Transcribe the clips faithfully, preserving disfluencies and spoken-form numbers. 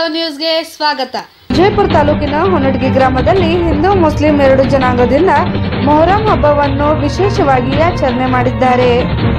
ನ್ಯೂಸ್ಗೆ ಸ್ವಾಗತ. ವಿಜಯಪುರ ತಾಲೂಕಿನ ಹೊನ್ನಡಗಿ ಗ್ರಾಮದಲ್ಲಿ ಹಿಂದೂ ಮುಸ್ಲಿಂ ಎರಡು ಜನಾಂಗದಿಂದ ಮೊಹರಂ ಹಬ್ಬವನ್ನು ವಿಶೇಷವಾಗಿ ಆಚರಣೆ ಮಾಡಿದ್ದಾರೆ.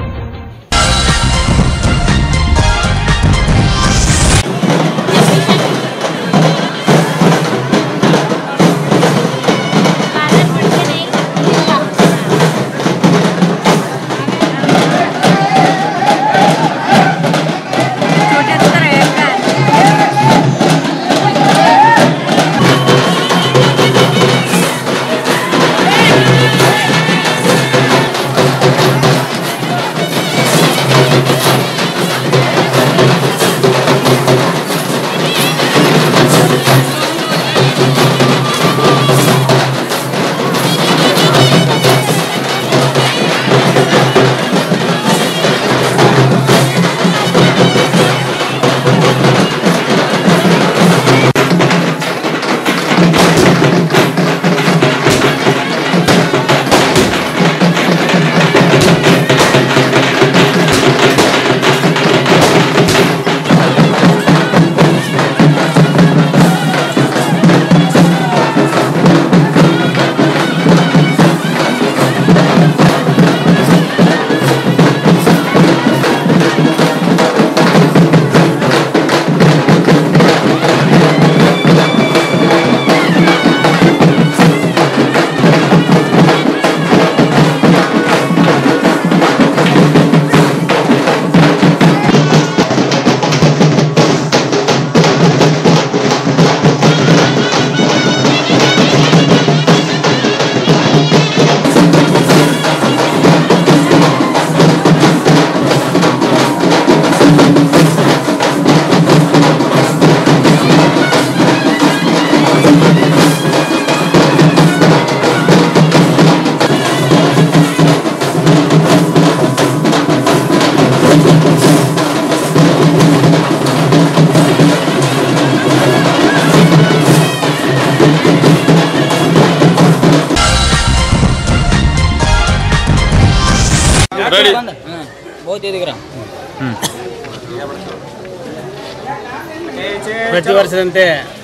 ಪ್ರತಿ ವರ್ಷದಂತೆ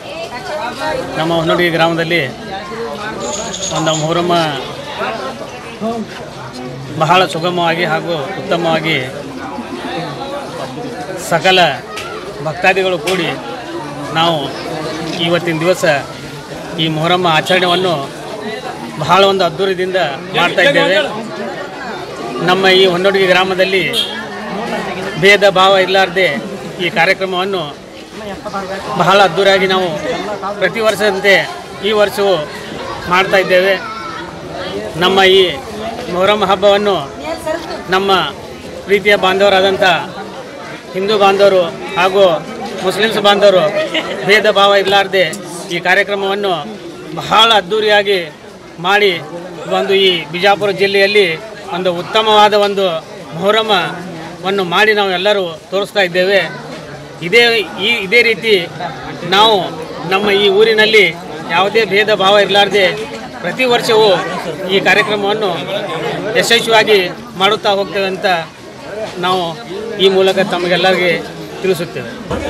ನಮ್ಮ ಹೊನ್ನಡಗಿ ಗ್ರಾಮದಲ್ಲಿ ಒಂದು ಮೊಹರಂ ಬಹಳ ಸುಗಮವಾಗಿ ಹಾಗೂ ಉತ್ತಮವಾಗಿ ಸಕಲ ಭಕ್ತಾದಿಗಳು ಕೂಡಿ ನಾವು ಇವತ್ತಿನ ದಿವಸ ಈ ಮೊಹರಂ ಆಚರಣೆಯನ್ನು ಬಹಳ ಒಂದು ಅದ್ಧೂರಿಯಿಂದ ಮಾಡ್ತಾ ಇದ್ದೇವೆ. ನಮ್ಮ ಈ ಹೊನ್ನಡಗಿ ಗ್ರಾಮದಲ್ಲಿ ಭೇದ ಭಾವ ಇರಲಾರ್ದೆ ಈ ಕಾರ್ಯಕ್ರಮವನ್ನು ಬಹಳ ಅದ್ಧೂರಿಯಾಗಿ ನಾವು ಪ್ರತಿ ವರ್ಷದಂತೆ ಈ ವರ್ಷವೂ ಮಾಡ್ತಾ ಇದ್ದೇವೆ. ನಮ್ಮ ಈ ಮೊಹರಂ ಹಬ್ಬವನ್ನು ನಮ್ಮ ಪ್ರೀತಿಯ ಬಾಂಧವರಾದಂಥ ಹಿಂದೂ ಬಾಂಧವರು ಹಾಗೂ ಮುಸ್ಲಿಮ್ಸ್ ಬಾಂಧವರು ಭೇದ ಭಾವ ಇರಲಾರ್ದೆ ಈ ಕಾರ್ಯಕ್ರಮವನ್ನು ಬಹಳ ಅದ್ಧೂರಿಯಾಗಿ ಮಾಡಿ ಒಂದು ಈ ಬಿಜಾಪುರ ಜಿಲ್ಲೆಯಲ್ಲಿ ಒಂದು ಉತ್ತಮವಾದ ಒಂದು ಮೊಹರಮವನ್ನು ಮಾಡಿ ನಾವು ಎಲ್ಲರೂ ತೋರಿಸ್ತಾ ಇದ್ದೇವೆ. ಇದೇ ಈ ಇದೇ ರೀತಿ ನಾವು ನಮ್ಮ ಈ ಊರಿನಲ್ಲಿ ಯಾವುದೇ ಭೇದ ಭಾವ ಇರಲಾರ್ದೆ ಪ್ರತಿ ವರ್ಷವೂ ಈ ಕಾರ್ಯಕ್ರಮವನ್ನು ಯಶಸ್ವಿಯಾಗಿ ಮಾಡುತ್ತಾ ಹೋಗ್ತೇವೆ ಅಂತ ನಾವು ಈ ಮೂಲಕ ತಮಗೆಲ್ಲರಿಗೆ ತಿಳಿಸುತ್ತೇವೆ.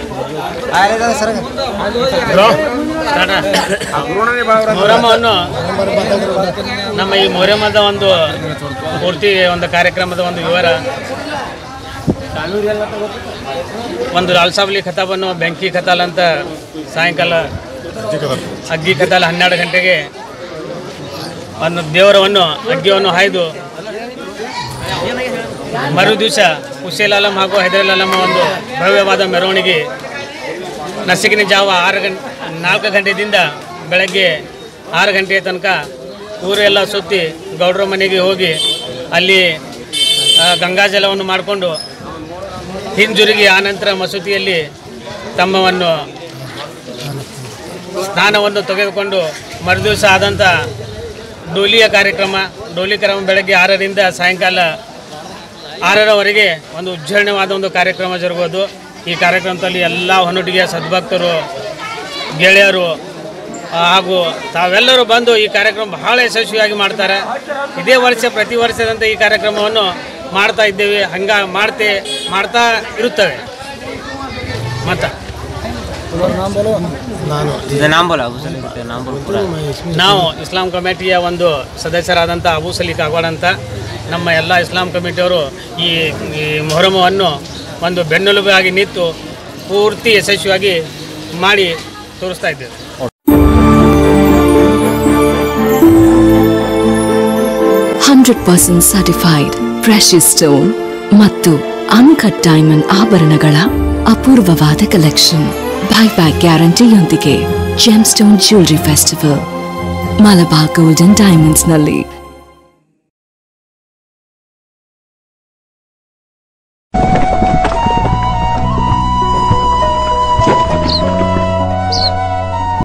ಮೊಹರಮವನ್ನು ನಮ್ಮ ಈ ಮೊಹರಮದ ಒಂದು ಪೂರ್ತಿ ಒಂದು ಕಾರ್ಯಕ್ರಮದ ಒಂದು ವಿವರ, ಒಂದು ಲಾಲ್ಸಾಬ್ಲಿ ಖತಾಬನ್ನು ಬೆಂಕಿ ಖತಾಲ್ ಅಂತ ಸಾಯಂಕಾಲ ಅಗ್ಗಿ ಖತಾಲ್ ಹನ್ನೆರಡು ಗಂಟೆಗೆ ಒಂದು ದೇವರವನ್ನು ಅಗ್ಗಿಯನ್ನು ಹಾಯ್ದು ಮರು ದಿವಸ ಹುಸೇಲ್ ಆಲಂ ಹಾಗೂ ಹೈದರ್ ಆಲಂ ಒಂದು ಭವ್ಯವಾದ ಮೆರವಣಿಗೆ ನಸಿಕಿನ ಜಾವ ಆರು ಗಂಟೆ ನಾಲ್ಕು ಗಂಟೆಯಿಂದ ಬೆಳಗ್ಗೆ ಆರು ಗಂಟೆಯ ತನಕ ಊರೆಲ್ಲ ಸುತ್ತಿ ಗೌಡ್ರ ಮನೆಗೆ ಹೋಗಿ ಅಲ್ಲಿ ಗಂಗಾಜಲವನ್ನು ಮಾಡಿಕೊಂಡು ಹಿಂಜುರುಗಿ ಆನಂತರ ಮಸೂತಿಯಲ್ಲಿ ತಮ್ಮವನ್ನು ಸ್ನಾನವನ್ನು ತೆಗೆದುಕೊಂಡು ಮರುದಿವಸ ಆದಂಥ ಡೋಲಿಯ ಕಾರ್ಯಕ್ರಮ ಡೋಲಿ ಕ್ರಮ ಬೆಳಗ್ಗೆ ಆರರಿಂದ ಸಾಯಂಕಾಲ ಆರರವರೆಗೆ ಒಂದು ಉಜ್ಜರಣವಾದ ಒಂದು ಕಾರ್ಯಕ್ರಮ ಜರುಗೋದು. ಈ ಕಾರ್ಯಕ್ರಮದಲ್ಲಿ ಎಲ್ಲ ಹೊನ್ನಡಗಿಯ ಸದ್ಭಕ್ತರು ಗೆಳೆಯರು ಹಾಗೂ ತಾವೆಲ್ಲರೂ ಬಂದು ಈ ಕಾರ್ಯಕ್ರಮ ಬಹಳ ಯಶಸ್ವಿಯಾಗಿ ಮಾಡ್ತಾರೆ. ಇದೇ ವರ್ಷ ಪ್ರತಿ ವರ್ಷದಂತೆ ಈ ಕಾರ್ಯಕ್ರಮವನ್ನು ಮಾಡ್ತಾ ಇದ್ದೇವೆ, ಹಂಗ ಮಾಡ್ತೆ ಮಾಡ್ತಾ ಇರುತ್ತವೆ. ಮತ್ತು ನಾವು ಇಸ್ಲಾಂ ಕಮಿಟಿಯ ಒಂದು ಸದಸ್ಯರಾದಂಥ ಅಬೂ ಸಲೀಕ್ ಅಗ್ವಾಡ್ ಅಂತ ನಮ್ಮ ಎಲ್ಲ ಇಸ್ಲಾಂ ಕಮಿಟಿಯವರು ಈ ಈ ಮೊಹರಮವನ್ನು ಒಂದು ಬೆನ್ನೆಲುಬಾಗಿ ನಿಂತು ಪೂರ್ತಿ ಯಶಸ್ವಿಯಾಗಿ ಮಾಡಿ ತೋರಿಸ್ತಾ ಇದ್ದೇವೆ. Hundred percent certified precious stone ಮತ್ತು ಅನ್ಕಟ್ ಡೈಮಂಡ್ ಆಭರಣಗಳ ಅಪೂರ್ವವಾದ ಕಲೆಕ್ಷನ್ ಬೈಬ್ಯಾಕ್ ಗ್ಯಾರಂಟಿಯೊಂದಿಗೆ gem stone jewellery festival Malabar golden diamonds ನಲ್ಲಿ